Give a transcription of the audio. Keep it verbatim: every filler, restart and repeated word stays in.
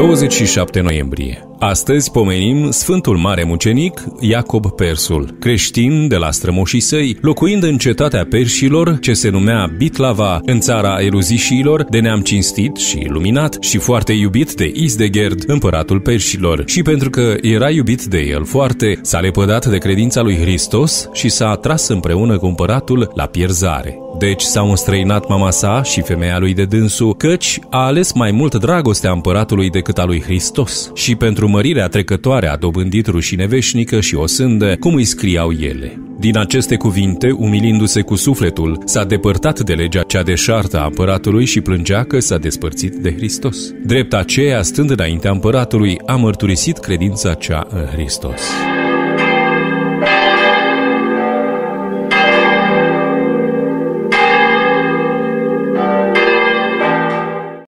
douăzeci și șapte noiembrie. Astăzi pomenim Sfântul Mare Mucenic Iacob Persul, creștin de la strămoșii săi, locuind în cetatea perșilor, ce se numea Bitlava, în țara eluzișiilor, de neam cinstit și luminat și foarte iubit de Isdegerd, împăratul perșilor. Și pentru că era iubit de el foarte, s-a lepădat de credința lui Hristos și s-a atras împreună cu împăratul la pierzare. Deci s-au înstrăinat mama sa și femeia lui de dânsul, căci a ales mai mult dragostea împăratului decât a lui Hristos și pentru mărirea trecătoare a dobândit rușine veșnică și o sândă, cum îi scriau ele. Din aceste cuvinte, umilindu-se cu sufletul, s-a depărtat de legea cea deșartă a împăratului și plângea că s-a despărțit de Hristos. Drept aceea, stând înaintea împăratului, a mărturisit credința cea în Hristos.